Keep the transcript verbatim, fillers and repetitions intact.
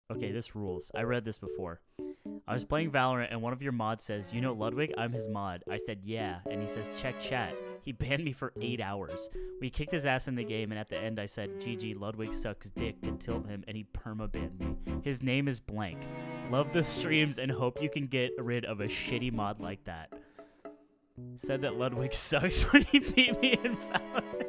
Okay, this rules. I read this before. I was playing Valorant and one of your mods says, you know Ludwig, I'm his mod. I said, yeah. And he says, check chat. He banned me for eight hours. We kicked his ass in the game, and at the end I said, G G, Ludwig sucks dick to tilt him, and he perma-banned me. His name is blank. Love the streams and hope you can get rid of a shitty mod like that. Said that Ludwig sucks when he beat me in Valorant.